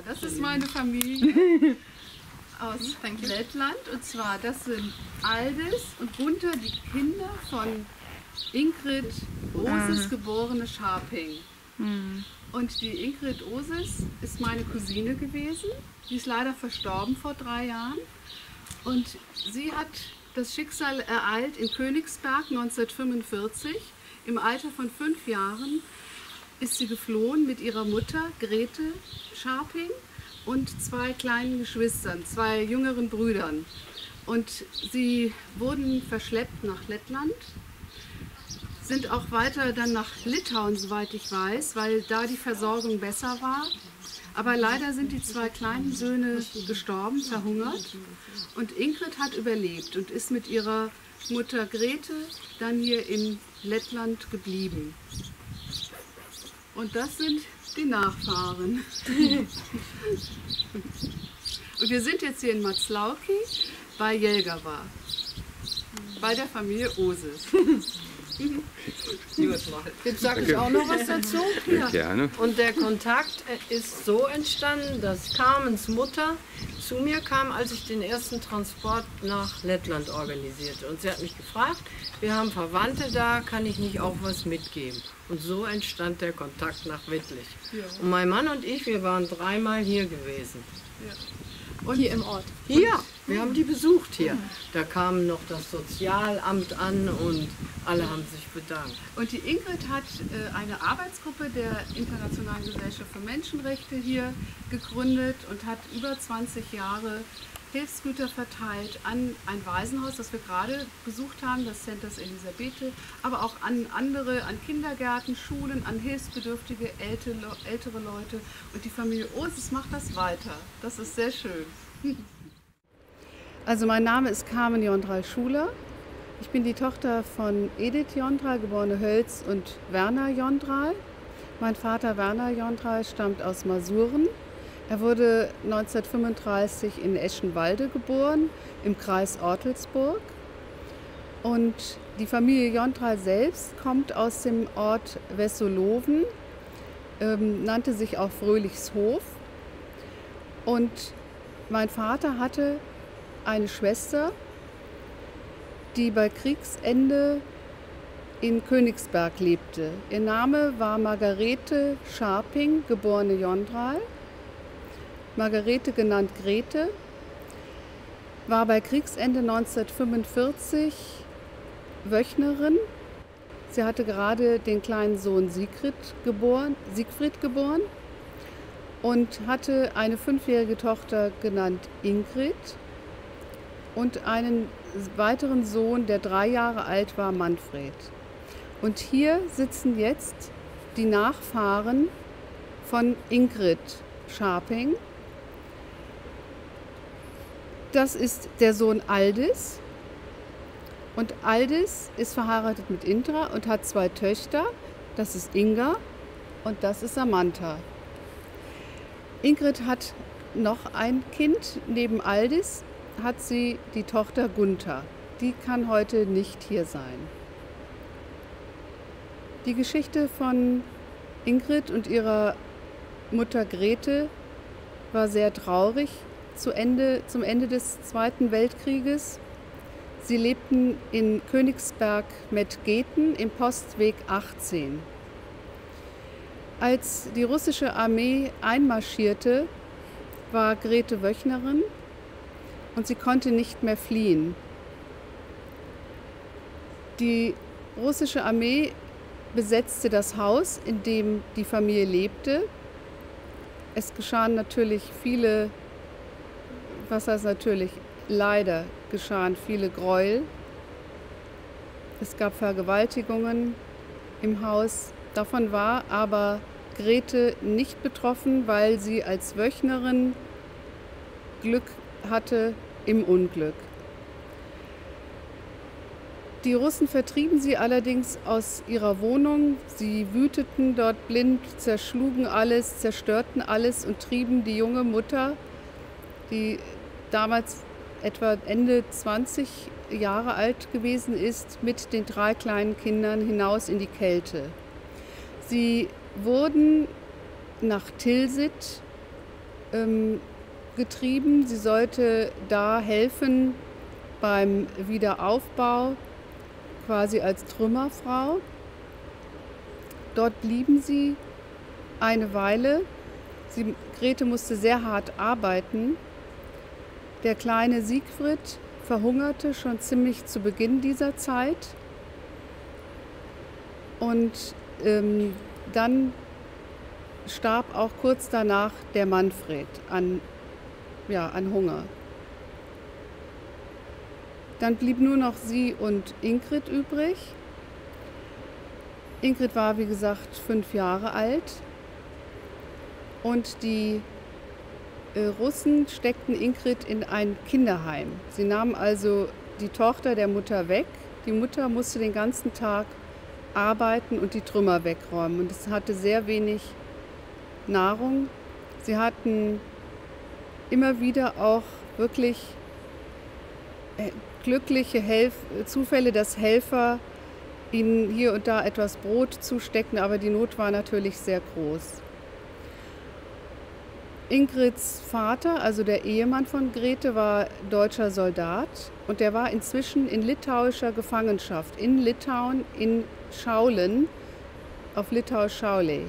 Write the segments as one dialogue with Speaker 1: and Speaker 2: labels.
Speaker 1: Das ist meine Familie aus Lettland. Und zwar, das sind Aldis und Gunther, die Kinder von Ingrid Osis, geborene Scharping. Und die Ingrid Osis ist meine Cousine gewesen. Die ist leider verstorben vor 3 Jahren. Und sie hat das Schicksal ereilt in Königsberg 1945. Im Alter von 5 Jahren ist sie geflohen mit ihrer Mutter Grete Scharping und 2 kleinen Geschwistern, 2 jüngeren Brüdern. Und sie wurden verschleppt nach Lettland, sind auch weiter dann nach Litauen, soweit ich weiß, weil da die Versorgung besser war. Aber leider sind die 2 kleinen Söhne gestorben, verhungert. Und Ingrid hat überlebt und ist mit ihrer Mutter Grete dann hier in Lettland geblieben. Und das sind die Nachfahren. Und wir sind jetzt hier in Matzlauki bei Jelgava, bei der Familie Osis.
Speaker 2: Jetzt sage ich auch noch was dazu.
Speaker 3: Ja. Gerne.
Speaker 2: Und der Kontakt ist so entstanden, dass Carmens Mutter zu mir kam, als ich den ersten Transport nach Lettland organisierte. Und sie hat mich gefragt, wir haben Verwandte da, kann ich nicht auch was mitgeben? Und so entstand der Kontakt nach Wittlich. Ja. Und mein Mann und ich, wir waren 3-mal hier gewesen.
Speaker 1: Ja. Und hier im Ort?
Speaker 2: Hier, wir haben die besucht hier. Da kam noch das Sozialamt an und alle haben sich bedankt.
Speaker 1: Und die Ingrid hat eine Arbeitsgruppe der Internationalen Gesellschaft für Menschenrechte hier gegründet und hat über 20 Jahre Hilfsgüter verteilt an ein Waisenhaus, das wir gerade besucht haben, das Centers Elisabethe, aber auch an andere, an Kindergärten, Schulen, an hilfsbedürftige ältere Leute. Und die Familie Osis macht das weiter. Das ist sehr schön. Also mein Name ist Carmen Jondral-Schuler. Ich bin die Tochter von Edith Jondral, geborene Hölz, und Werner Jondral. Mein Vater Werner Jondral stammt aus Masuren. Er wurde 1935 in Eschenwalde geboren, im Kreis Ortelsburg. Und die Familie Jondral selbst kommt aus dem Ort Wessolowen, nannte sich auch Fröhlichshof. Und mein Vater hatte eine Schwester, die bei Kriegsende in Königsberg lebte. Ihr Name war Margarete Scharping, geborene Jondral. Margarete genannt Grete, war bei Kriegsende 1945 Wöchnerin. Sie hatte gerade den kleinen Sohn Siegfried geboren und hatte eine 5-jährige Tochter genannt Ingrid und einen weiteren Sohn, der 3 Jahre alt war, Manfred. Und hier sitzen jetzt die Nachfahren von Ingrid Scharping. Das ist der Sohn Aldis. Und Aldis ist verheiratet mit Indra und hat 2 Töchter. Das ist Inga und das ist Samantha. Ingrid hat noch ein Kind. Neben Aldis hat sie die Tochter Gunther. Die kann heute nicht hier sein. Die Geschichte von Ingrid und ihrer Mutter Grete war sehr traurig. Zum Ende des Zweiten Weltkrieges. Sie lebten in Königsberg-Mettgeten im Postweg 18. Als die russische Armee einmarschierte, war Grete Wöchnerin und sie konnte nicht mehr fliehen. Die russische Armee besetzte das Haus, in dem die Familie lebte. Es geschahen natürlich viele, was heißt natürlich, leider geschahen viele Gräuel. Es gab Vergewaltigungen im Haus. Davon war aber Grete nicht betroffen, weil sie als Wöchnerin Glück hatte im Unglück. Die Russen vertrieben sie allerdings aus ihrer Wohnung. Sie wüteten dort blind, zerschlugen alles, zerstörten alles und trieben die junge Mutter, die damals etwa Ende 20 Jahre alt gewesen ist, mit den 3 kleinen Kindern hinaus in die Kälte. Sie wurden nach Tilsit getrieben. Sie sollte da helfen beim Wiederaufbau, quasi als Trümmerfrau. Dort blieben sie eine Weile. Grete musste sehr hart arbeiten. Der kleine Siegfried verhungerte schon ziemlich zu Beginn dieser Zeit. Und dann starb auch kurz danach der Manfred an Hunger. Dann blieb nur noch sie und Ingrid übrig. Ingrid war, wie gesagt, 5 Jahre alt. Und die Russen steckten Ingrid in ein Kinderheim. Sie nahmen also die Tochter der Mutter weg. Die Mutter musste den ganzen Tag arbeiten und die Trümmer wegräumen. Und es hatte sehr wenig Nahrung. Sie hatten immer wieder auch wirklich glückliche Zufälle, dass Helfer ihnen hier und da etwas Brot zusteckten, aber die Not war natürlich sehr groß. Ingrids Vater, also der Ehemann von Grete, war deutscher Soldat und der war inzwischen in litauischer Gefangenschaft in Litauen, in Schaulen, auf Litauisch Šiauliai.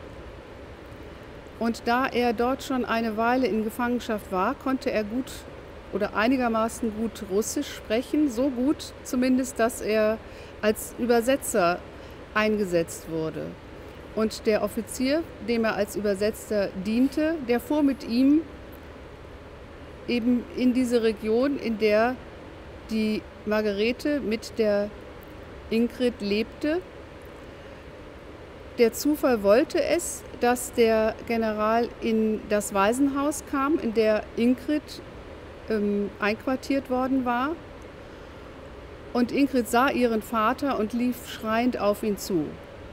Speaker 1: Und da er dort schon eine Weile in Gefangenschaft war, konnte er gut oder einigermaßen gut Russisch sprechen, so gut zumindest, dass er als Übersetzer eingesetzt wurde. Und der Offizier, dem er als Übersetzer diente, der fuhr mit ihm eben in diese Region, in der die Margarete mit der Ingrid lebte. Der Zufall wollte es, dass der General in das Waisenhaus kam, in der Ingrid einquartiert worden war. Und Ingrid sah ihren Vater und lief schreiend auf ihn zu.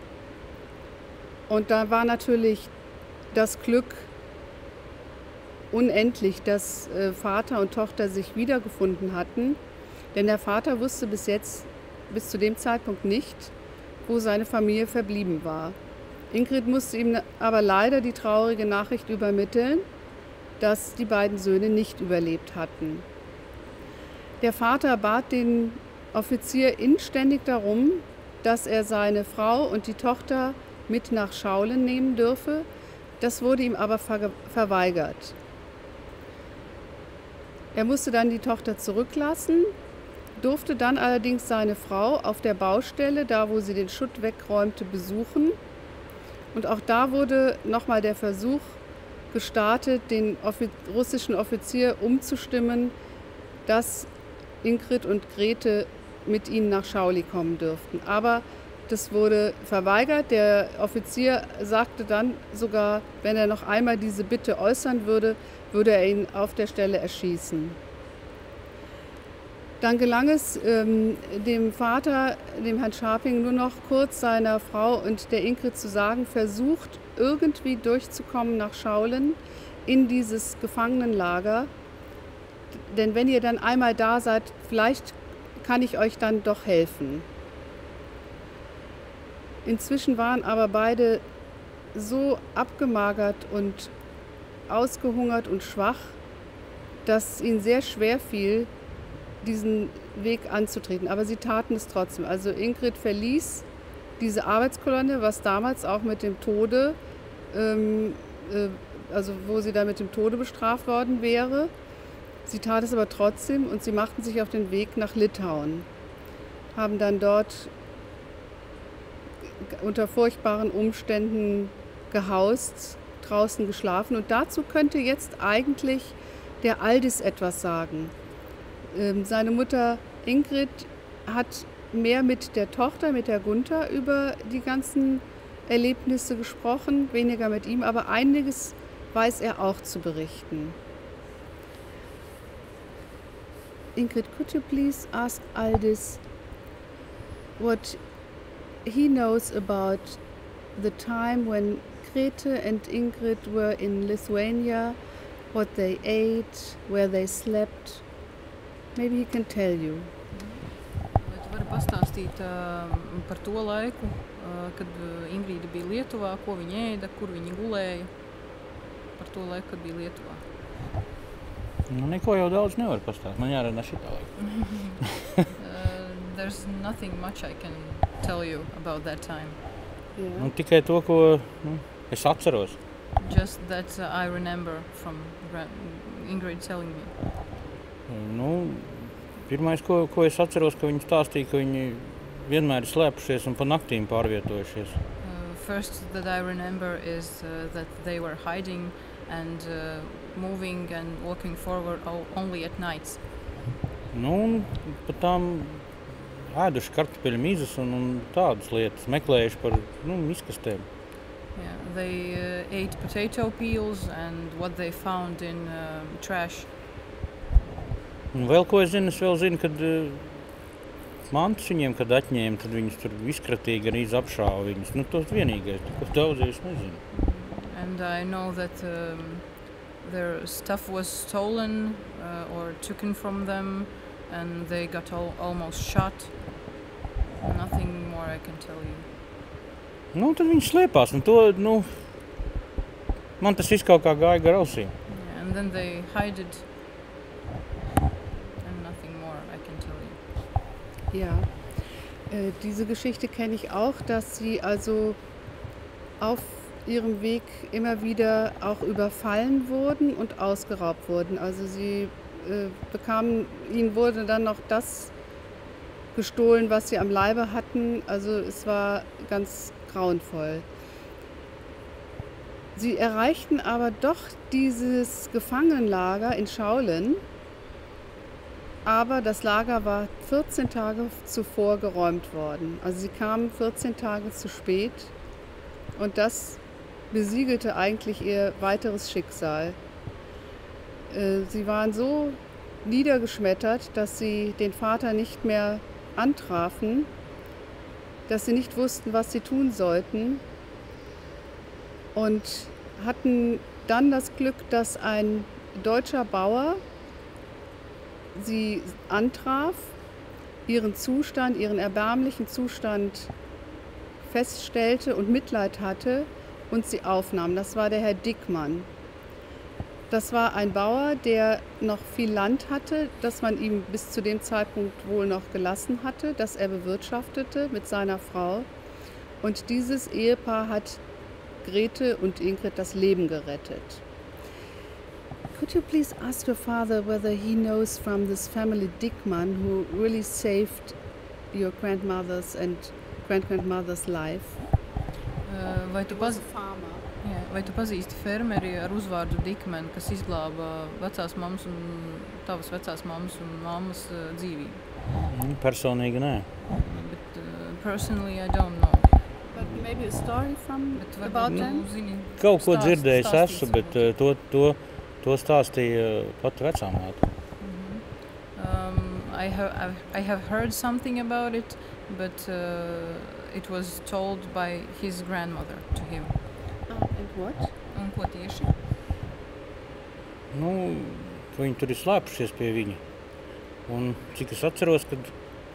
Speaker 1: Und da war natürlich das Glück unendlich, dass Vater und Tochter sich wiedergefunden hatten. Denn der Vater wusste bis zu dem Zeitpunkt nicht, wo seine Familie verblieben war. Ingrid musste ihm aber leider die traurige Nachricht übermitteln, dass die beiden Söhne nicht überlebt hatten. Der Vater bat den Offizier inständig darum, dass er seine Frau und die Tochter mit nach Schaulen nehmen dürfe. Das wurde ihm aber verweigert. Er musste dann die Tochter zurücklassen, durfte dann allerdings seine Frau auf der Baustelle, da wo sie den Schutt wegräumte, besuchen. Und auch da wurde nochmal der Versuch gestartet, den russischen Offizier umzustimmen, dass Ingrid und Grete mit ihnen nach Šiauliai kommen dürften. Aber das wurde verweigert. Der Offizier sagte dann sogar, wenn er noch einmal diese Bitte äußern würde, würde er ihn auf der Stelle erschießen. Dann gelang es dem Vater, dem Herrn Scharping, nur noch kurz seiner Frau und der Ingrid zu sagen, versucht irgendwie durchzukommen nach Schaulen in dieses Gefangenenlager. Denn wenn ihr dann einmal da seid, vielleicht kann ich euch dann doch helfen. Inzwischen waren aber beide so abgemagert und ausgehungert und schwach, dass es ihnen sehr schwer fiel, diesen Weg anzutreten. Aber sie taten es trotzdem. Also Ingrid verließ diese Arbeitskolonne, was damals auch mit dem Tode, also wo sie dann mit dem Tode bestraft worden wäre. Sie tat es aber trotzdem und sie machten sich auf den Weg nach Litauen, haben dann dort unter furchtbaren Umständen gehaust, draußen geschlafen. Und dazu könnte jetzt eigentlich der Aldis etwas sagen. Seine Mutter Ingrid hat mehr mit der Tochter, mit der Gunther, über die ganzen Erlebnisse gesprochen, weniger mit ihm, aber einiges weiß er auch zu berichten. Ingrid, could you please ask Aldis what he knows about the time when Grete and Ingrid were in Lithuania, what they ate, where they slept? Maybe he can tell you.
Speaker 3: Vai tu vari pastāstīt par to laiku, kad Ingrīda bija Lietuvā, ko viņa ēda, kur viņa gulēja? par to laiku, kad bija Lietuvā?
Speaker 4: Nu, neko jau daudz nevar pastāstīt. Man jārunā šitā laika.
Speaker 3: There's nothing much I can tell you about that time.
Speaker 4: Nu, tikai to, ko es atceros.
Speaker 3: Just that I remember from Ingrid telling me.
Speaker 4: Nu, pirmais, ko es atceros, ka viņi stāstīja, ka viņi vienmēr ir slēpušies un pa naktīm pārvietojušies.
Speaker 3: First that I remember is that they were hiding and moving and walking forward only at nights.
Speaker 4: Nu, un pat tām ēduši kartupeļu mizas un tādas lietas, meklējuši par miskastēm.
Speaker 3: Yeah, they ate potato peels and what they found in trash.
Speaker 4: Un vēl ko es vēl zinu, kad mantas viņiem, kad atņēma, tad viņus tur viskratīga arī apšāva viņus. Nu, tos vienīgais, ko daudz es nezinu.
Speaker 3: And I know that their stuff was stolen or taken from them and they got almost shot. Nothing more I can tell you.
Speaker 4: Nu, tad viņi slēpās, un to, man tas viss kaut kā gāja gar ausīm.
Speaker 3: Yeah, and then they hid it and nothing more I can tell you.
Speaker 1: Ja, diese Geschichte kenne ich auch, dass sie also auf ihrem Weg immer wieder auch überfallen wurden und ausgeraubt wurden. Also ihnen wurde dann noch das gestohlen, was sie am Leibe hatten. Also es war ganz grauenvoll. Sie erreichten aber doch dieses Gefangenenlager in Schaulen, aber das Lager war 14 Tage zuvor geräumt worden. Also sie kamen 14 Tage zu spät und das besiegelte eigentlich ihr weiteres Schicksal. Sie waren so niedergeschmettert, dass sie den Vater nicht mehr antrafen, dass sie nicht wussten, was sie tun sollten und hatten dann das Glück, dass ein deutscher Bauer sie antraf, ihren erbärmlichen Zustand feststellte und Mitleid hatte und sie aufnahm. Das war der Herr Dickmann. Das war ein Bauer, der noch viel Land hatte, das man ihm bis zu dem Zeitpunkt wohl noch gelassen hatte, das er bewirtschaftete mit seiner Frau. Und dieses Ehepaar hat Grete und Ingrid das Leben gerettet. Could you please ask your father whether he knows from this family Dickmann who really saved your grandmother's and great-grandmother's life?
Speaker 3: Vai tu pazīsti fermeri ar uzvārdu Dickmann, kas izglāba vecās mammas un tavas vecās mammas un mammas dzīvību?
Speaker 4: Personīgi nē.
Speaker 3: But personally I don't know.
Speaker 1: But maybe a story about them?
Speaker 4: Kaut ko dzirdējis esmu, bet to stāstīja pat vecāmāte.
Speaker 3: I have heard something about it, but it was told by his grandmother to him.
Speaker 1: And what?
Speaker 3: Un ko tieši?
Speaker 4: Ka viņi tur ir slēpušies pie viņa. Un cik es atceros, kad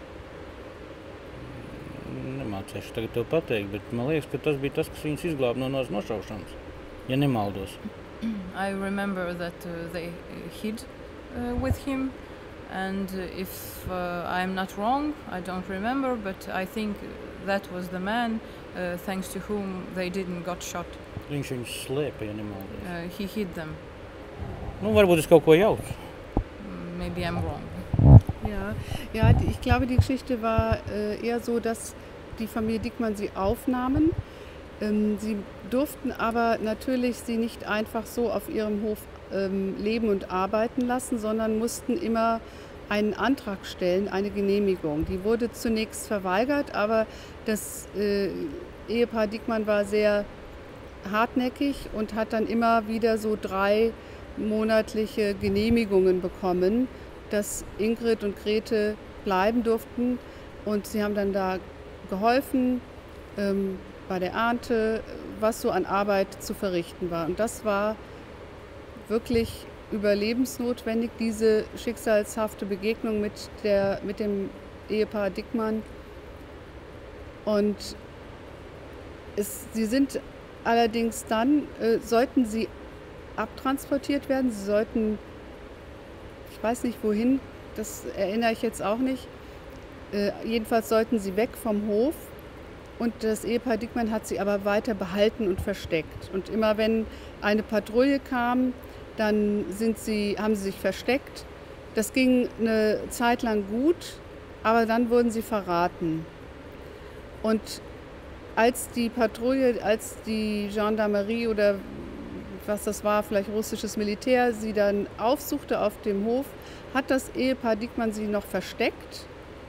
Speaker 4: nemācēšu tagad to pateikt, bet man liekas, ka tas bija tas, kas viņus izglāba no nošaušanas, ja nemaldos.
Speaker 3: I remember that they hid with him, and if I'm not wrong, I don't remember, but I think that was the man thanks to whom they didn't got shot.
Speaker 4: Viņš viņus slēpa, ja nemaldos.
Speaker 3: He hid them.
Speaker 4: Varbūt es kaut ko jaucu.
Speaker 3: Maybe I'm wrong.
Speaker 1: Ja, ich glaube, die Geschichte war eher so, dass die Familie Dickmann sie aufnahmen. Sie durften aber natürlich sie nicht einfach so auf ihrem Hof leben und arbeiten lassen, sondern mussten immer einen Antrag stellen, eine Genehmigung. Die wurde zunächst verweigert, aber das Ehepaar Dickmann war sehr hartnäckig und hat dann immer wieder so 3 monatliche Genehmigungen bekommen, dass Ingrid und Grete bleiben durften. Und sie haben dann da geholfen bei der Ernte, was so an Arbeit zu verrichten war. Und das war wirklich überlebensnotwendig, diese schicksalshafte Begegnung mit dem Ehepaar Dickmann. Und sie sind allerdings dann, sollten sie abtransportiert werden. Sie sollten, ich weiß nicht wohin, das erinnere ich jetzt auch nicht. Jedenfalls sollten sie weg vom Hof. Und das Ehepaar Diekmann hat sie aber weiter behalten und versteckt. Und immer wenn eine Patrouille kam, dann haben sie sich versteckt. Das ging eine Zeit lang gut, aber dann wurden sie verraten. Und als die Patrouille, als die Gendarmerie oder was das war, vielleicht russisches Militär, sie dann aufsuchte auf dem Hof, hat das Ehepaar Diekmann sie noch versteckt.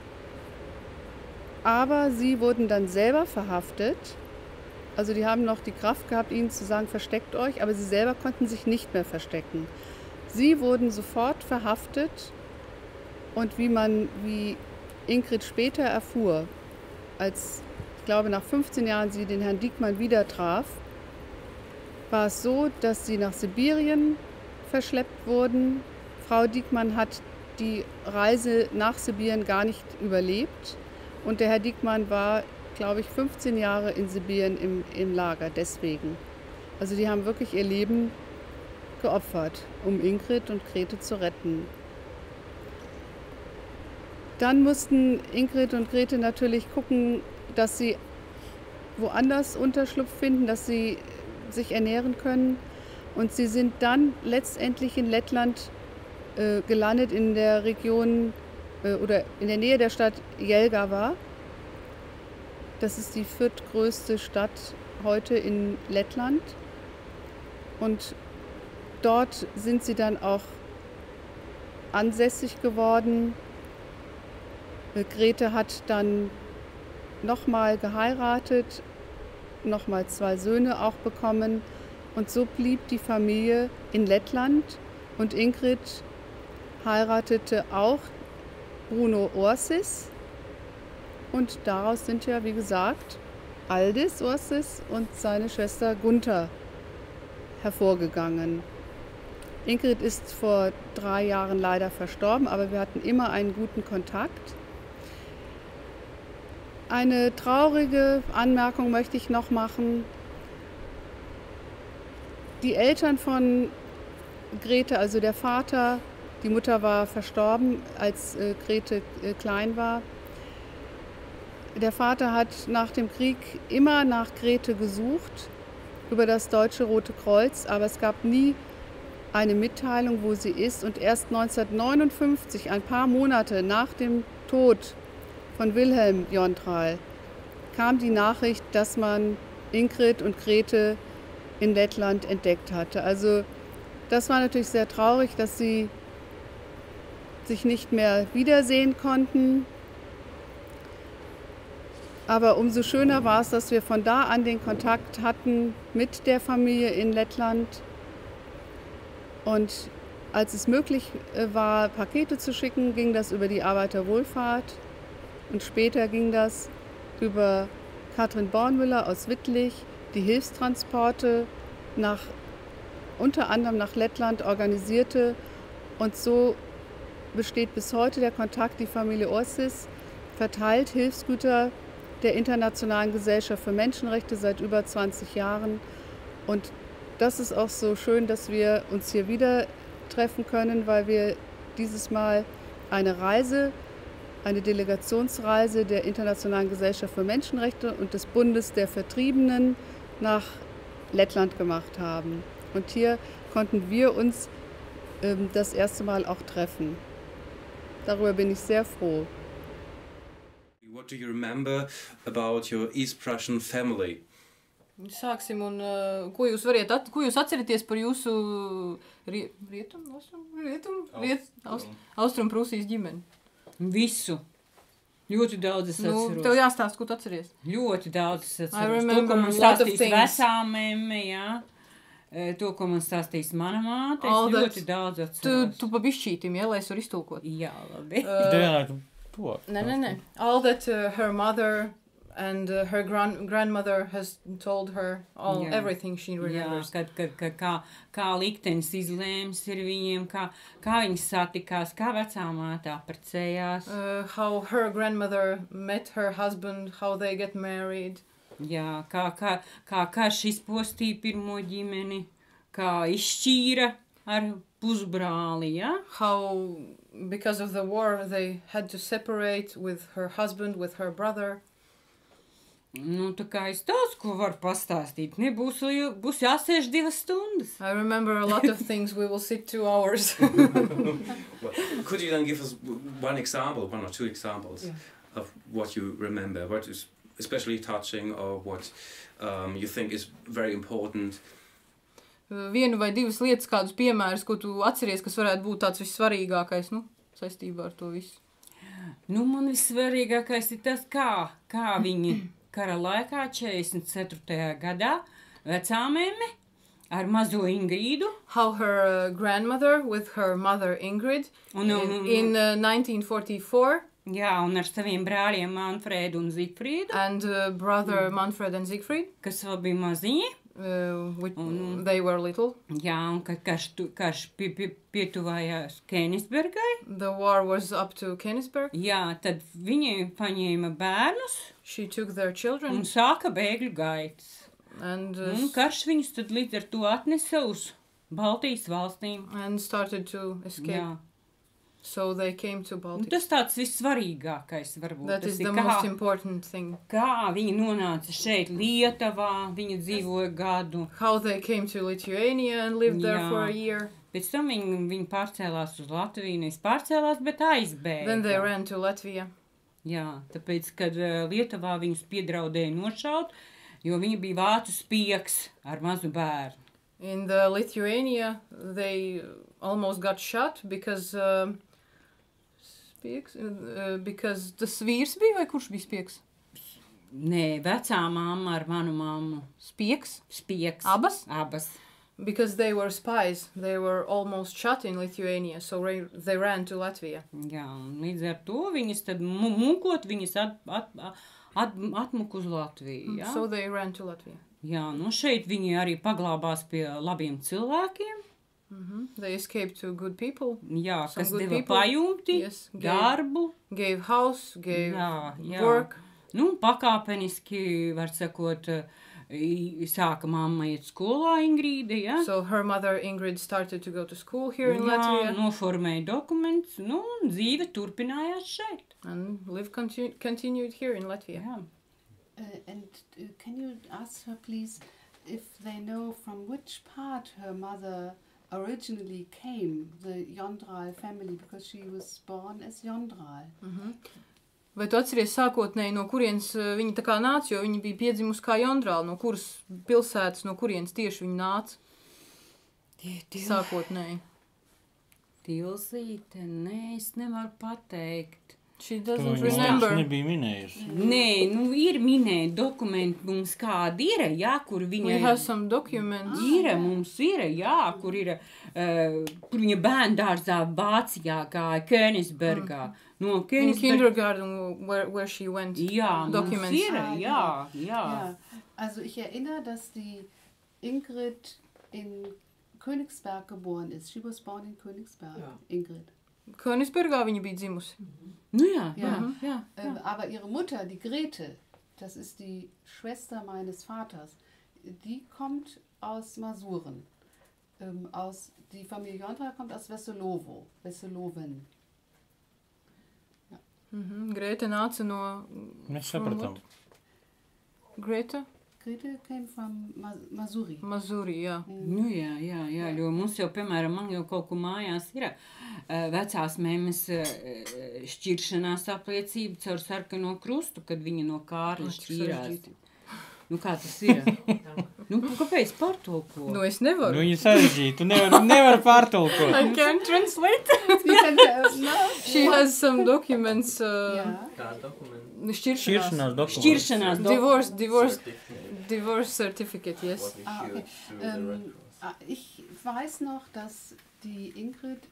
Speaker 1: Aber sie wurden dann selber verhaftet. Also die haben noch die Kraft gehabt, ihnen zu sagen, versteckt euch, aber sie selber konnten sich nicht mehr verstecken. Sie wurden sofort verhaftet und wie Ingrid später erfuhr, als, ich glaube, nach 15 Jahren sie den Herrn Diekmann wieder traf, war es so, dass sie nach Sibirien verschleppt wurden. Frau Diekmann hat die Reise nach Sibirien gar nicht überlebt. Und der Herr Diekmann war, glaube ich, 15 Jahre in Sibirien im Lager deswegen. Also die haben wirklich ihr Leben geopfert, um Ingrid und Grete zu retten. Dann mussten Ingrid und Grete natürlich gucken, dass sie woanders Unterschlupf finden, dass sie sich ernähren können. Und sie sind dann letztendlich in Lettland gelandet, in der Region oder in der Nähe der Stadt Jelgava. Das ist die viertgrößte Stadt heute in Lettland. Und dort sind sie dann auch ansässig geworden. Grete hat dann nochmal geheiratet, nochmal 2 Söhne auch bekommen. Und so blieb die Familie in Lettland. Und Ingrid heiratete auch Bruno Orsis. Und daraus sind ja, wie gesagt, Aldis Orsis und seine Schwester Gunther hervorgegangen. Ingrid ist vor 3 Jahren leider verstorben, aber wir hatten immer einen guten Kontakt. Eine traurige Anmerkung möchte ich noch machen. Die Eltern von Grete, also der Vater, die Mutter war verstorben, als Grete klein war. Der Vater hat nach dem Krieg immer nach Grete gesucht, über das Deutsche Rote Kreuz, aber es gab nie eine Mitteilung, wo sie ist. Und erst 1959, ein paar Monate nach dem Tod von Wilhelm Jontral, kam die Nachricht, dass man Ingrid und Grete in Lettland entdeckt hatte. Also das war natürlich sehr traurig, dass sie sich nicht mehr wiedersehen konnten. Aber umso schöner war es, dass wir von da an den Kontakt hatten mit der Familie in Lettland. Und als es möglich war, Pakete zu schicken, ging das über die Arbeiterwohlfahrt. Und später ging das über Katrin Bornmüller aus Wittlich, die Hilfstransporte unter anderem nach Lettland organisierte. Und so besteht bis heute der Kontakt. Die Familie Orsis verteilt Hilfsgüter der Internationalen Gesellschaft für Menschenrechte seit über 20 Jahren. Und das ist auch so schön, dass wir uns hier wieder treffen können, weil wir dieses Mal eine Delegationsreise der Internationalen Gesellschaft für Menschenrechte und des Bundes der Vertriebenen nach Lettland gemacht haben. Und hier konnten wir uns das erste Mal auch treffen. Darüber bin ich sehr froh.
Speaker 5: What do you remember about your East Prussian family?
Speaker 3: Sāksim, un ko jūs atceraties par jūsu Austrumprūsijas ģimeni?
Speaker 6: Visu. Ļoti daudz es atceros.
Speaker 3: Tev jāstāst, ko tu atceries?
Speaker 6: Ļoti daudz es atceros.
Speaker 3: I
Speaker 6: To,
Speaker 3: remember
Speaker 6: ko man
Speaker 3: a lot of
Speaker 6: stāstīs
Speaker 3: things.
Speaker 6: vecā memme, jā. To, ko man stāstīs mana māte, es ļoti daudz atceros.
Speaker 3: Tu pa bišķītim, ja, lai es varu iztulkot.
Speaker 6: Jā, labi.
Speaker 3: Nē. All that her mother and her grandmother has told her, everything she remembers.
Speaker 6: Jā, kā liktenis izlēms ir viņiem, kā viņas satikās, kā vecā māte apprecējās.
Speaker 3: How her grandmother met her husband, how they get married.
Speaker 6: Jā, kā šis postīja pirmo ģimeni, kā izšķīra ar pusbrāli, ja?
Speaker 3: How, because of the war, they had to separate with her husband, with her brother.
Speaker 6: Nu, tā kā es daudz ko varu pastāstīt. Nebūs, būs jāsēž 2 stundas.
Speaker 3: I remember a lot of things. We will sit 2 hours.
Speaker 5: Well, could you then give us one or two examples of what you remember, what is especially touching or what you think is very important?
Speaker 3: Vienu vai divas lietas, kādus piemērus, ko tu atceries, kas varētu būt tāds vissvarīgākais, nu, saistībā ar to visu.
Speaker 6: Nu, man vissvarīgākais ir tas, kā viņi kara laikā 44. gadā vecāmēme ar mazo Ingrīdu.
Speaker 3: How her grandmother with her mother Ingrid in 1944
Speaker 6: Jā, un ar saviem brāļiem Manfredu un Zigfrīdu,
Speaker 3: and brother Manfred and Siegfried,
Speaker 6: kas vēl bija maziņi.
Speaker 3: They were little.
Speaker 6: Jā, un kad karš pietuvājās Königsbergai.
Speaker 3: The war was up to Königsberg.
Speaker 6: Jā, tad viņi paņēma bērnus
Speaker 3: She took their children
Speaker 6: un sāka bēgļu gaitas.
Speaker 3: and
Speaker 6: Un karš viņus tad līdz ar to atnesa uz Baltijas valstīm.
Speaker 3: and started to escape.
Speaker 6: Jā.
Speaker 3: So they came to
Speaker 6: Un
Speaker 3: Baltic.
Speaker 6: tas tāds vissvarīgākais varbūt.
Speaker 3: That
Speaker 6: Tas
Speaker 3: is
Speaker 6: ir
Speaker 3: the
Speaker 6: kā,
Speaker 3: most important thing.
Speaker 6: kā viņi nonāca šeit Lietuvā, viņi dzīvoja gadu.
Speaker 3: How they came to Lithuania and lived there
Speaker 6: Jā.
Speaker 3: for a year.
Speaker 6: Pēc tam viņi pārcēlās uz Latviju, nevis pārcēlās, bet aizbēga.
Speaker 3: Then they ran to Latvia.
Speaker 6: Jā, tāpēc, kad Lietuvā viņus piedraudēja nošaut, jo viņi bija vācu spieks ar mazu bērnu.
Speaker 3: In the Lithuania, they almost got shot because because tas vīrs bija vai kurš bija spieks?
Speaker 6: Nē, vecā mamma ar manu mammu.
Speaker 3: Spieks?
Speaker 6: Spieks.
Speaker 3: Abas?
Speaker 6: Abas.
Speaker 3: Because they were spies. They were almost shot in Lithuania, so they ran to Latvia.
Speaker 6: Jā, un līdz ar to viņas tad mūkot, viņas atmuka uz Latviju. Jā?
Speaker 3: So they ran to Latvia.
Speaker 6: Jā, nu šeit viņi arī paglābās pie labiem cilvēkiem.
Speaker 3: They escaped to good people,
Speaker 6: Jā,
Speaker 3: Some
Speaker 6: kas
Speaker 3: good
Speaker 6: deva
Speaker 3: people.
Speaker 6: pajumti,
Speaker 3: Yes,
Speaker 6: darbu.
Speaker 3: gave house, gave
Speaker 6: Jā.
Speaker 3: work.
Speaker 6: Nu, pakāpeniski, var sakot, sāka mamma iet skolā Ingrīda, ja?
Speaker 3: So her mother Ingrid started to go to school here in
Speaker 6: Jā,
Speaker 3: Latvia
Speaker 6: noformēja dokumentus, nu, un dzīve turpinājās šeit.
Speaker 3: and live continued here in Latvia.
Speaker 6: Jā.
Speaker 1: And can you ask her, please, if they know from which part her mother originally came, the Jondral family, because she was born as Jondral?
Speaker 3: Vai tu atceries sākotnēji, no kurienes viņa tā kā nāca, jo viņa bija piedzimusi kā Jondrāla, no kuras pilsētas, no kurienes tieši viņa nāca sākotnēji?
Speaker 6: Tilzīte, nē, es nevaru pateikt.
Speaker 3: She
Speaker 4: To
Speaker 3: doesn't
Speaker 4: viņa
Speaker 3: remember.
Speaker 4: nebija minējusi.
Speaker 6: Nē, nu ir minēti dokumenti mums kādi ir, jā, kur
Speaker 3: We
Speaker 6: viņa
Speaker 3: have some documents.
Speaker 6: mums ir, jā, kur ir, kur viņa bērndārzā Vācijā gāja, Königsbergā. No
Speaker 3: In
Speaker 6: Königsberga.
Speaker 3: kindergarten where she went.
Speaker 6: Jā, mums
Speaker 3: Documents.
Speaker 6: ir, jā.
Speaker 1: Ja, also ich erinnere, dass die Ingrid in Königsberg geboren ist. She was born in Königsberg, Ingrid.
Speaker 3: Königsbergā viņa bija dzimusi.
Speaker 6: Nu jā,
Speaker 1: Ja.
Speaker 6: jā.
Speaker 1: Aber ihre Mutter, die Grete, das ist die Schwester meines Vaters, die kommt aus Masuren. Die Familie Jondral kommt aus Wesselowo, Wesselowen.
Speaker 3: Grete nāca no...
Speaker 4: Mēs sapratām.
Speaker 3: Grete?
Speaker 1: Grete came from Masuri.
Speaker 3: Mazuri, jā.
Speaker 6: Nu jā, jo mums jau, piemēram, man jau kaut ko mājās ir vecās mēmes šķiršanās apliecība caur sarkano krustu, kad viņa no Kārļa šķīrās. Nu kā tas ir? Nu, kāpēc pārtulko?
Speaker 3: Nu, es nevaru.
Speaker 4: Nu, viņa sarežģīta, tu nevar pārtulkot.
Speaker 3: I can't translate. She has some documents.
Speaker 1: Ja.
Speaker 3: Šķiršanās.
Speaker 6: Šķiršanās
Speaker 3: Divorce certificate, yes.
Speaker 1: Okay. Ich weiß noch, dass die Ingrid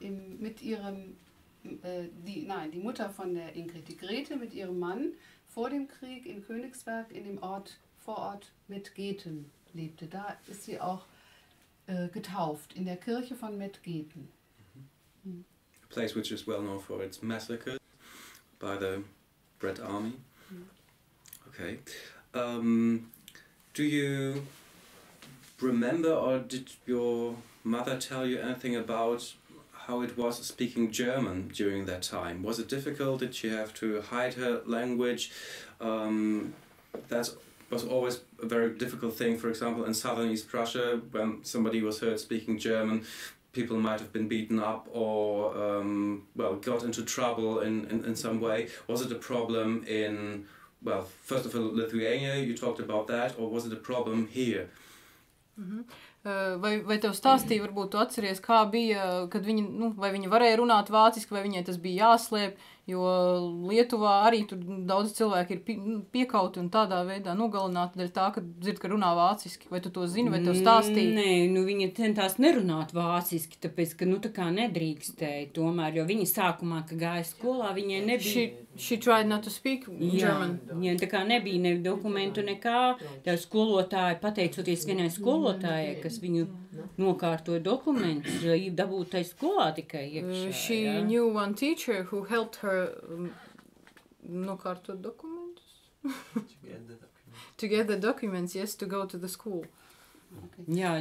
Speaker 1: die Mutter von der Ingrid, die Grete mit ihrem Mann vor dem Krieg in Königsberg in dem Vorort Mettgeten lebte. Da ist sie auch getauft, in der Kirche von Mettgeten.
Speaker 5: A place which is well known for its massacre by the Red Army. Okay. Do you remember, or did your mother tell you anything about how it was speaking German during that time? Was it difficult? Did she have to hide her language? That was always a very difficult thing. For example, in southern East Prussia, when somebody was heard speaking German, people might have been beaten up or got into trouble in some way. Was it a problem in, well, first of all, Lithuania, you talked about that, or was it a problem here?
Speaker 3: Vai tev stāstīja, varbūt tu atceries, kā bija, kad viņi, vai viņi varēja runāt vāciski, vai viņai tas bija jāslēp, jo Lietuvā arī tur daudz cilvēki ir piekauti un tādā veidā nogalināti dēļ tā, ka dzird, ka runā vāciski. Vai tu to zini, vai tev stāstīja?
Speaker 6: Nē, viņa centās nerunāt vāciski, tāpēc, ka, tā kā nedrīkstēja tomēr, jo viņa sākumā, ka gāja skolā, viņai nebija...
Speaker 3: She tried not to speak German.
Speaker 6: Jā, tā kā nebija ne dokumentu nekā, tā skolotāja, pateicoties vienai skolotājai, kas viņu nokārtoja dokumentus, dabūt tai skolā tikai iekšā.
Speaker 3: She knew one teacher who helped her nokārtot dokumentus. To get the documents, yes, to go to the school.
Speaker 6: Okay. Jā,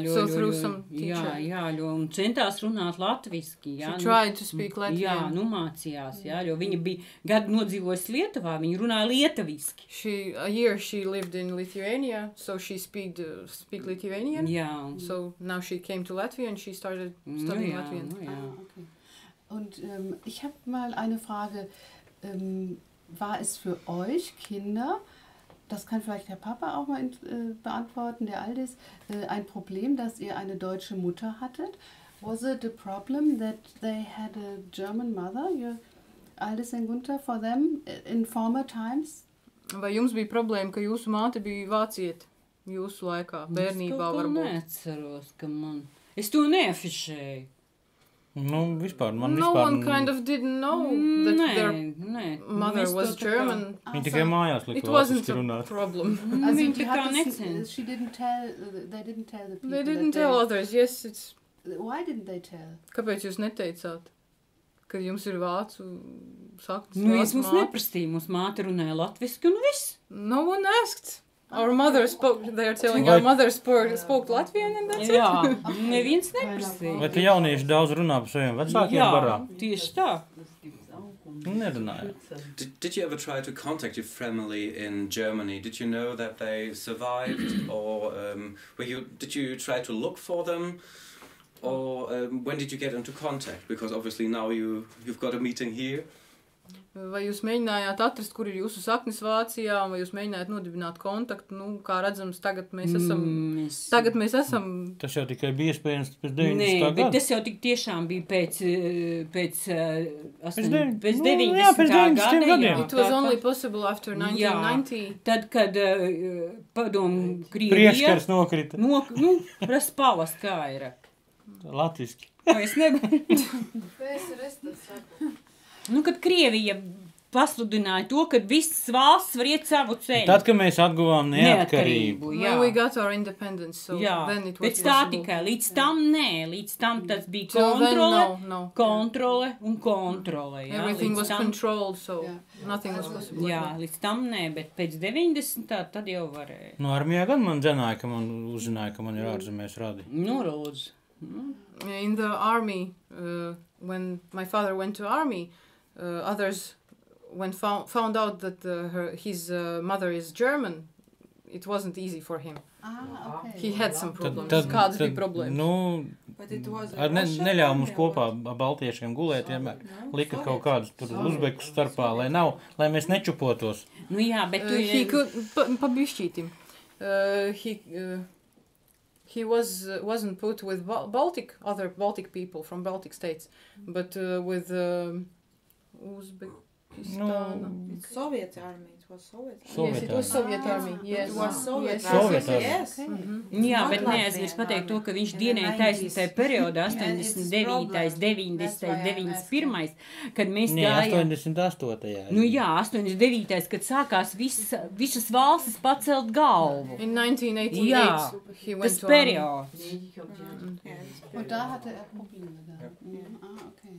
Speaker 6: un centās runāt latviski. Jā,
Speaker 3: she tried to speak Latvian.
Speaker 6: Jā, mācījās, jo viņa bija gadu nodzīvojusi Lietuvā, viņa runāja lietuviski.
Speaker 3: A year she lived in Lithuania, so she speak Lithuanian.
Speaker 6: Jā.
Speaker 3: So now she came to Latvia and she started studying Latvian.
Speaker 1: Okay. Und ich habe mal eine Frage. War es für euch Kinder, das kann vielleicht der Papa auch mal beantworten, der Aldis, ein Problem, dass ihr eine deutsche Mutter hattet? Was it a problem that they had a German mother, your Aldis and Gunther, for them in former times?
Speaker 3: Vai jums bija problēma, ka jūsu māte bija vāciete jūsu laikā, bērnībā varbūt?
Speaker 6: Es neatceros, ka man... Es to neafišēju.
Speaker 4: Vispār,
Speaker 3: no one kind of didn't know that their mother was German.
Speaker 4: Viņi tikai mājās
Speaker 3: lika vāciski runāt. It wasn't a problem.
Speaker 1: They didn't tell the people.
Speaker 3: They didn't tell others, yes.
Speaker 1: Why didn't they tell?
Speaker 3: Kāpēc jūs neteicāt, kad jums ir vācu saknes?
Speaker 6: Es mums neprastīju, mums māte runāja latviski un viss.
Speaker 3: No one asked. Our mother spoke, they are telling our mother spoke Latvian and that's it.
Speaker 6: Jā, neviens neprasīja.
Speaker 4: Vai te jaunieši daudz runā par saviem vecākiem barā?
Speaker 6: Jā, tieši tā.
Speaker 4: Nerunāja.
Speaker 5: Did you ever try to contact your family in Germany? Did you know that they survived, or did you try to look for them, or when did you get into contact? Because obviously now you've got a meeting here.
Speaker 3: Vai jūs mēģinājāt atrast, kur ir jūsu saknes Vācijā, un vai jūs mēģinājāt nodibināt kontaktu? Kā redzams, tagad mēs esam...
Speaker 4: Tas jau tikai bija iespējams pēc 90. gada.
Speaker 6: Nē, bet tas jau tik tiešām bija pēc 90.
Speaker 4: gadiem.
Speaker 3: It was only possible after 1990.
Speaker 6: Jā, tad, kad padomu Krievija...
Speaker 4: Priekškars nokrita.
Speaker 6: Raspavas kā ir.
Speaker 4: Latviski.
Speaker 6: Es nevaru. Kad Krievija pasludināja to, ka visas valsts var iet savu ceļu.
Speaker 4: Tad, kad mēs atguvām neatkarību.
Speaker 3: When we got our independence, so then it was
Speaker 6: pēc tā tikai. Līdz tam tas bija kontrole un kontrole.
Speaker 3: Everything was controlled, so nothing was possible.
Speaker 6: Jā, līdz tam bet pēc 90. tad jau varēja.
Speaker 4: Armijā gan man dzenāja, ka man uzzināja, ka man ir ārzemēs radi.
Speaker 6: Lūdzu.
Speaker 3: In the army, when my father went to army, others, when found out that his mother is German, it wasn't easy for him.
Speaker 1: Okay.
Speaker 3: He had some problems. Kādas bija problēmas?
Speaker 4: Neļāva mums kopā baltiešiem gulēt, vienmēr lika kaut kādus tur uzbekus starpā, lai mēs nečupotos.
Speaker 6: Jā, bet
Speaker 3: he could, pabišķītim. He wasn't put with other Baltic people from Baltic states, but with Uzbekistan.
Speaker 7: It's Soviet army. It was Soviet army.
Speaker 3: Yes, it was Soviet army. Yes.
Speaker 7: It was Soviet
Speaker 4: army.
Speaker 7: Yes.
Speaker 6: Jā, bet neaizmirst pateikt to, ka viņš dienēja taisnītajā periodā 89., 90., 91., kad mēs gājām...
Speaker 4: 88.
Speaker 6: Jā, 89., kad sākās visas valstis pacelt galvu.
Speaker 3: In 1988, he went to
Speaker 6: periods.
Speaker 1: Und da hatte Probleme gehabt. Okay.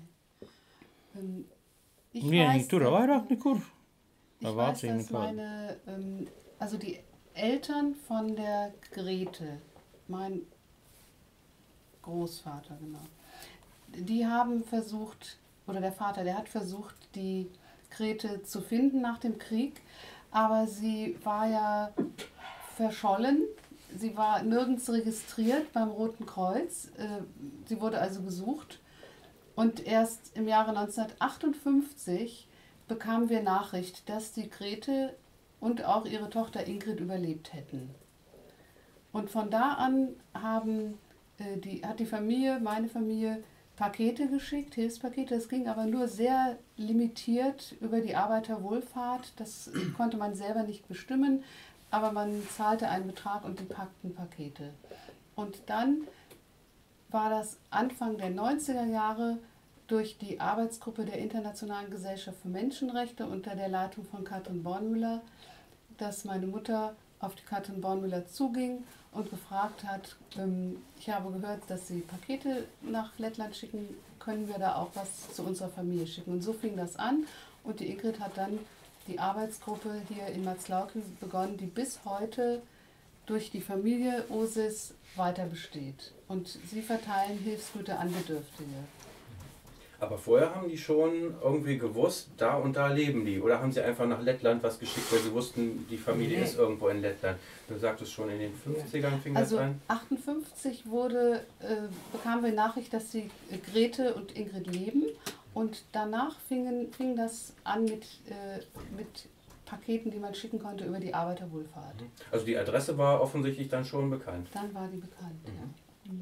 Speaker 4: Vienīgi tur vairāk nekur.
Speaker 1: Ich weiß, dass also die Eltern von der Grete mein Großvater, genau. Die haben versucht, oder der Vater, der hat versucht, die Grete zu finden nach dem Krieg, aber sie war ja verschollen. Sie war nirgends registriert beim Roten Kreuz. Sie wurde also gesucht. Und erst im Jahre 1958 bekamen wir Nachricht, dass die Grete und auch ihre Tochter Ingrid überlebt hätten. Und von da an hat die Familie, meine Familie, Pakete geschickt, Hilfspakete. Das ging aber nur sehr limitiert über die Arbeiterwohlfahrt. Das konnte man selber nicht bestimmen, aber man zahlte einen Betrag und die packten Pakete. Und dann war das Anfang der 90er Jahre durch die Arbeitsgruppe der Internationalen Gesellschaft für Menschenrechte unter der Leitung von Katrin Bornmüller, dass meine Mutter auf die Katrin Bornmüller zuging und gefragt hat, ich habe gehört, dass Sie Pakete nach Lettland schicken, können wir da auch was zu unserer Familie schicken? Und so fing das an und die Ingrid hat dann die Arbeitsgruppe hier in Matzlaukien begonnen, die bis heute durch die Familie Osis weiter besteht. Und sie verteilen Hilfsgüter an Bedürftige.
Speaker 5: Aber vorher haben die schon irgendwie gewusst, da und da leben die. Oder haben sie einfach nach Lettland was geschickt, weil sie wussten, die Familie ist irgendwo in Lettland. Du sagtest schon, in den 50ern fing das an?
Speaker 1: Also 58 bekamen wir Nachricht, dass die Grete und Ingrid leben. Und danach fing das an mit Paketen, die man schicken konnte über die Arbeiterwohlfahrt.
Speaker 5: Also die Adresse war offensichtlich dann schon bekannt.
Speaker 1: Dann war die bekannt, ja.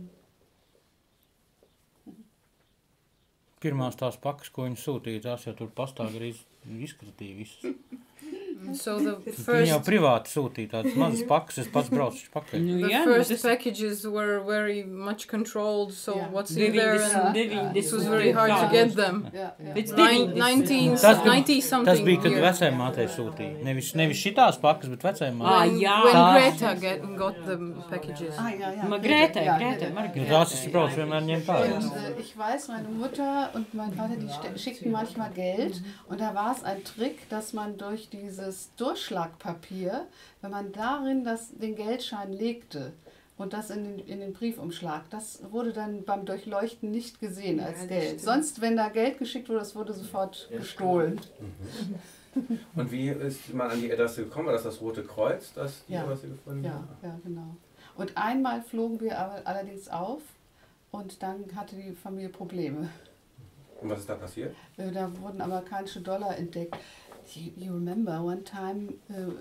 Speaker 4: Pirmās tās pakas, ko viņi sūtīja, tās jau tur pastāv arī izkratīja visas.
Speaker 2: So the
Speaker 4: Viņi
Speaker 2: first,
Speaker 4: jau privāti sūtīja tādas mazas pakas, es pats braucu pakaļ.
Speaker 2: the first packages were very much controlled, so
Speaker 1: Yeah.
Speaker 2: what's in there, and it was very hard to get them.
Speaker 1: Ja, ja.
Speaker 2: 90
Speaker 4: Tas
Speaker 2: something
Speaker 4: bija, kad
Speaker 2: years.
Speaker 4: vecai mātei sūtīja. Nevis šitās pakas, bet vecai mātei.
Speaker 2: When
Speaker 4: Tā-
Speaker 2: Greta got the packages.
Speaker 6: Grete,
Speaker 1: Ja,
Speaker 6: Grete,
Speaker 1: ja.
Speaker 6: Margarete.
Speaker 4: Tās es braucu vienmēr ņemt pāri.
Speaker 1: Und ich weiß, meine Mutter und mein Vater, die schickten manchmal Geld. Und da war es ein Trick, dass man durch dieses Durchschlagpapier, wenn man darin den Geldschein legte und das in den Briefumschlag, das wurde dann beim Durchleuchten nicht gesehen als Geld. Sonst, wenn da Geld geschickt wurde, das wurde sofort gestohlen.
Speaker 5: Und wie ist man an die Adresse gekommen? War das Rote Kreuz, das die
Speaker 1: Ja.
Speaker 5: Adresse gefunden
Speaker 1: Ja,
Speaker 5: haben?
Speaker 1: ja, genau. Und einmal flogen wir aber allerdings auf und dann hatte die Familie Probleme.
Speaker 5: Und was ist da passiert?
Speaker 1: Da wurden amerikanische Dollar entdeckt. You remember one time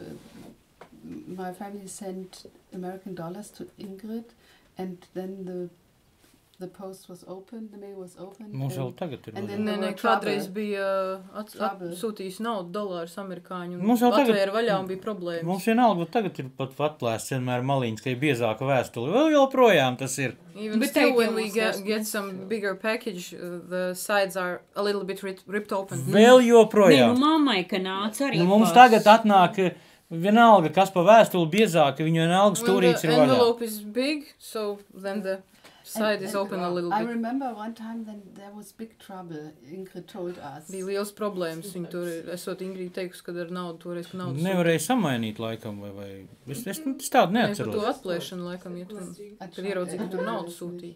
Speaker 1: my family sent American dollars to Ingrid and then the post was open, the mail was open.
Speaker 4: Mums vēl tagad ir.
Speaker 1: And
Speaker 4: vaļā.
Speaker 1: then
Speaker 2: Nē,
Speaker 1: there were
Speaker 2: kādreiz
Speaker 1: trouble.
Speaker 2: bija
Speaker 1: Trouble.
Speaker 2: atsūtījis naudu, dolārus amerikāņu,
Speaker 4: Mums
Speaker 2: un
Speaker 4: vēl tagad-
Speaker 2: atvēra vaļā un bija problēmas.
Speaker 4: Mums vienalga, bet tagad ir pat atplēsts vienmēr maliņas, ka ir biezāka vēstule. Vēl joprojām tas ir.
Speaker 2: Even
Speaker 6: Bet
Speaker 2: still,
Speaker 6: tev
Speaker 2: when
Speaker 6: jau
Speaker 2: we
Speaker 6: mums
Speaker 2: get some bigger package, the sides are a little bit ripped open.
Speaker 4: Vēl
Speaker 6: Nē,
Speaker 4: joprojām.
Speaker 6: nu mammai, ka nāca arī.
Speaker 4: Mums
Speaker 6: pas-
Speaker 4: tagad atnāk vienalga, kas pa vēstuli biezāka, viņu vienalga
Speaker 2: When
Speaker 4: stūrīts
Speaker 2: the
Speaker 4: ir vaļā.
Speaker 2: envelope is big, so then the side is open a little
Speaker 1: I
Speaker 2: bit.
Speaker 1: remember one time then there was big trouble, Ingrid told us.
Speaker 2: Bija liels problēmas. Viņi tur, esot Ingrīda teikusi, kad ar naudu toreiz, ka naudu
Speaker 4: Nevarēja samainīt laikam, vai. Es tādu
Speaker 2: Nē, par to
Speaker 4: neatceros.
Speaker 2: atplēšanu laikam, ja tur, kad ieraudzīja, ka tur naudu sūtīja.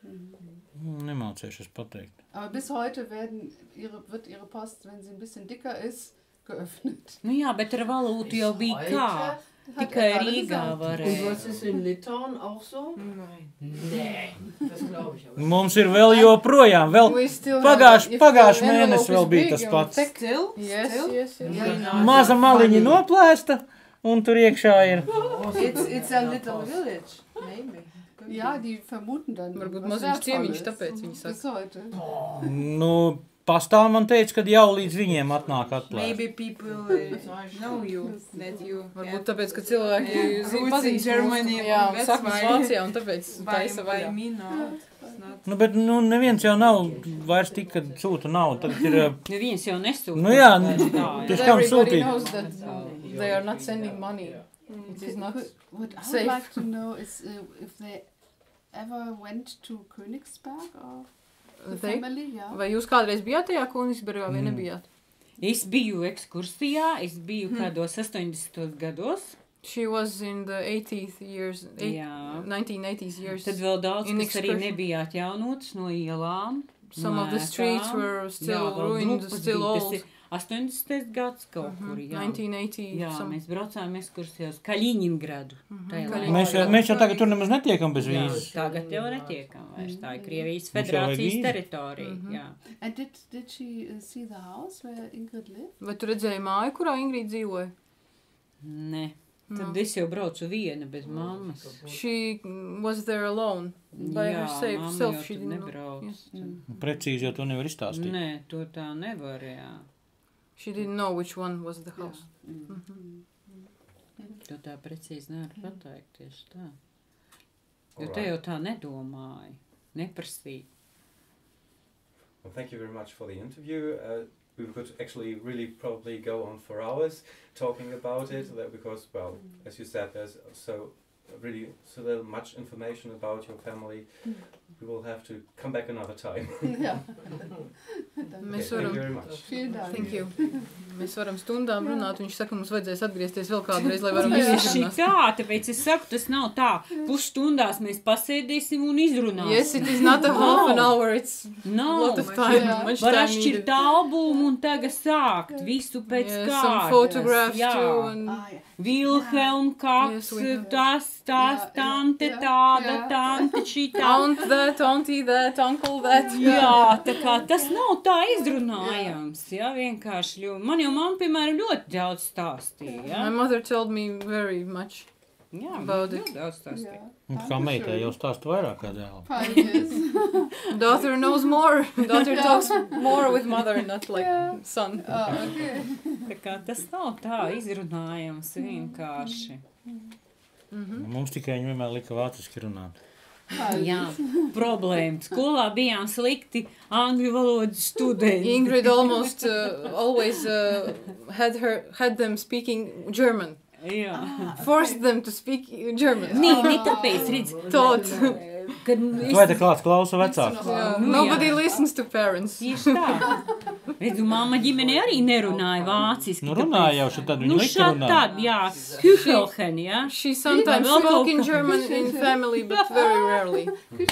Speaker 4: Nemācējušies pateikt.
Speaker 1: Aber bis heute wird ihre Post, wenn sie ein bisschen dicker ist, geöffnet.
Speaker 6: Nu jā, bet ar valūtu jau bija kā.
Speaker 1: Hat
Speaker 6: Tikai
Speaker 1: er gerade
Speaker 6: Rīgā
Speaker 1: gesagt.
Speaker 6: varēja.
Speaker 2: Was ist in Litauen auch so? Nee, das glaube ich aber.
Speaker 4: Mums ir vēl joprojām, vēl
Speaker 2: We still
Speaker 4: pagājuši
Speaker 2: have,
Speaker 4: mēnesi vēl bija tas pats.
Speaker 2: Still? Yes.
Speaker 4: Maza maliņa noplēsta, un tur iekšā ir.
Speaker 7: It's a little village, maybe.
Speaker 1: Ja, die vermuten dann.
Speaker 2: Varbūt
Speaker 1: was
Speaker 2: maziņš ciemiņš,
Speaker 1: Wertvolles.
Speaker 2: tāpēc viņi saka.
Speaker 1: Bis heute.
Speaker 4: Nu, pastāv man teica, kad jau līdz viņiem atnāk atklāt.
Speaker 7: Maybe people know you, that you
Speaker 2: Varbūt tāpēc, ka cilvēki
Speaker 7: roots in
Speaker 2: pazīst
Speaker 7: Germany,
Speaker 2: mūsu, jā,
Speaker 7: that's
Speaker 2: saknes
Speaker 7: why.
Speaker 2: Vācijā, un tāpēc
Speaker 7: by
Speaker 2: taisa vaļā.
Speaker 7: me, no. It's not.
Speaker 4: Nu, bet neviens jau nav vairs tik, kad sūta naudu. Tagad ir,
Speaker 6: Neviens jau nesūta.
Speaker 4: nu jā,
Speaker 6: Tā,
Speaker 4: tieši
Speaker 6: jā.
Speaker 4: kam
Speaker 2: Everybody
Speaker 4: sūtīt.
Speaker 2: knows that they are not sending money. It is not
Speaker 1: What I would
Speaker 2: safe.
Speaker 1: like to know is if they ever went to Königsberg or the
Speaker 2: They?
Speaker 1: family, yeah.
Speaker 2: Vai jūs kādreiz bijāt tajā Konigsbergā vai nebijāt?
Speaker 6: Es biju ekskursijā, es biju kādos 80. gados.
Speaker 3: She was in the 80th years,
Speaker 6: Jā.
Speaker 3: 1980s years.
Speaker 6: Tad vēl daudz,
Speaker 3: In
Speaker 6: kas arī
Speaker 3: expression.
Speaker 6: nebija atjaunotas no ielām.
Speaker 3: Some
Speaker 6: no
Speaker 3: of the streets
Speaker 6: ēkām.
Speaker 3: were still
Speaker 6: Jā, vēl
Speaker 3: ruined,
Speaker 6: grupas
Speaker 3: still
Speaker 6: bija. Tas
Speaker 3: old.
Speaker 6: ir 80. gads kaut kur, jā.
Speaker 3: 1980.
Speaker 6: Jā,
Speaker 3: some-
Speaker 6: mēs braucām ekskursijās Kaļiņingradu. tajā laikā.
Speaker 4: Mēs jau tagad tur nemaz netiekam bez
Speaker 6: Jā,
Speaker 4: vīzes.
Speaker 6: tagad jau netiekam vairs. Tā ir Krievijas
Speaker 4: Mums jau vajag
Speaker 6: federācijas
Speaker 4: vīzu.
Speaker 6: teritorija. Jā.
Speaker 1: And did she see the house where Ingrid lived?
Speaker 3: Vai tu redzēji māju, kurā Ingrīda dzīvoja?
Speaker 6: Ne. Tad es jau braucu viena bez mammas.
Speaker 3: She was there alone. By
Speaker 6: Jā,
Speaker 3: herself.
Speaker 6: mamma
Speaker 3: Self,
Speaker 6: jau
Speaker 3: she
Speaker 6: tur
Speaker 3: didn't know.
Speaker 6: nebrauc.
Speaker 3: Yes.
Speaker 4: Precīzi jau to nevar izstāstīt.
Speaker 6: Nē, to tā nevar, jā.
Speaker 3: She didn't know which one was the house.
Speaker 6: To tā precīzi nevar pateikt tieši tā. Jo te jau tā nedomāju, neprasīju.
Speaker 5: Well, thank you very much for the interview. We could actually really probably go on for hours talking about it because, well, as you said, there's so little much information about your family. We will have to come back another time.
Speaker 1: Ja.
Speaker 3: Mēs
Speaker 5: Thank you
Speaker 3: varam,
Speaker 5: very much.
Speaker 1: Vielen Dank.
Speaker 3: thank you. Mēs varam stundām runāt. Viņš saka, mums vajadzēs atgriezties vēl kādreiz, lai varam
Speaker 6: Tieši
Speaker 3: izrunāt.
Speaker 6: tā, tāpēc es saku, tas nav tā. Pusstundās mēs pasēdīsim un izrunāsim.
Speaker 3: Yes, it is not a half an hour, it's a lot of time.
Speaker 1: Jā.
Speaker 3: Much
Speaker 6: Var
Speaker 3: time
Speaker 6: atšķirt
Speaker 3: needed.
Speaker 6: albumu un tagad sākt visu pēc
Speaker 3: Yeah,
Speaker 6: kārtas.
Speaker 3: some photographs
Speaker 6: Jā.
Speaker 3: too. And
Speaker 1: Ah, ja.
Speaker 6: Vilhelm Kaks,
Speaker 3: Yes, we have.
Speaker 6: tas,
Speaker 1: Jā,
Speaker 6: tante,
Speaker 1: jā,
Speaker 6: tāda,
Speaker 1: jā.
Speaker 6: tante, šitā.
Speaker 3: aunt that, auntie that, uncle that.
Speaker 6: Jā, tā kā tas nav tā izrunājams, jā, vienkārši. Man jau mamma, piemēram, ļoti daudz stāstīja, jā.
Speaker 3: My mother told me very much.
Speaker 6: Jā,
Speaker 3: About
Speaker 6: ļoti
Speaker 3: it.
Speaker 6: daudz stāstīja.
Speaker 1: Ja.
Speaker 4: Un kā meitai jau stāsta vairāk kā dēlam.
Speaker 1: Pioneers.
Speaker 3: Daughter knows more. Daughter talks more with mother, not like
Speaker 1: Yeah.
Speaker 3: son.
Speaker 1: Ah, okay.
Speaker 6: Tā kā tas nav tā izrunājams vienkārši.
Speaker 4: Mums tikai viņi vienmēr lika vāciski runāt.
Speaker 6: Jā, problēma. Skolā bijām slikti angļu valodas studenti.
Speaker 3: Ingrid almost always had them speaking German.
Speaker 6: Jā.
Speaker 3: Forced them to speak German.
Speaker 6: Nē, ne tāpēc, redz,
Speaker 3: Taught.
Speaker 6: kad
Speaker 4: Vai te klāts klausa vecāks?
Speaker 3: Yeah.
Speaker 6: Nu,
Speaker 3: Nobody
Speaker 6: jā.
Speaker 3: listens to parents.
Speaker 6: Tieši tā. Redzu, mamma ģimene arī nerunāja vāciski.
Speaker 4: Nu runāja jau šeit tad,
Speaker 6: Nu
Speaker 4: viņi lika
Speaker 6: šādi
Speaker 4: runāt.
Speaker 6: tādi, jā, Hühelhen, jā.
Speaker 3: She sometimes
Speaker 6: Vēl
Speaker 3: spoke
Speaker 6: kaut
Speaker 3: in
Speaker 6: kā.
Speaker 3: German in family, but very rarely.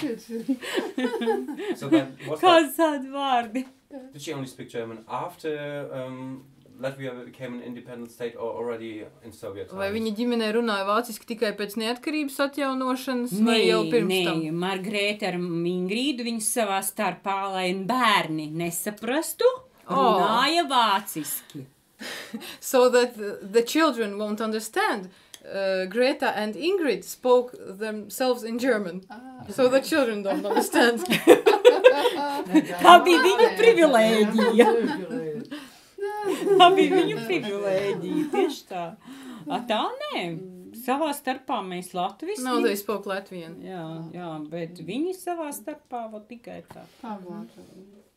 Speaker 5: So then, was that,
Speaker 6: Kāds tādi vārdi?
Speaker 5: did she only speak German after Latvia became an independent state or already in Soviet times?
Speaker 3: Vai viņa ģimenē runāja vāciski tikai pēc neatkarības atjaunošanas, vai jau pirms tam?
Speaker 6: Nē, Margrēta ar Ingrīdu viņas savā starpā, lai bērni nesaprastu, runāja vāciski.
Speaker 3: So that the children won't understand. Greta and Ingrid spoke themselves in German. So the children don't understand.
Speaker 6: Tā bija viņa privilēģija. Tā bija viņa privilēģija, tieši tā. Tā nē, savā starpā mēs latviski.
Speaker 3: No, they spoke Latvian.
Speaker 6: Jā, bet viņi savā starpā vēl tikai tā.
Speaker 1: Paar Worte.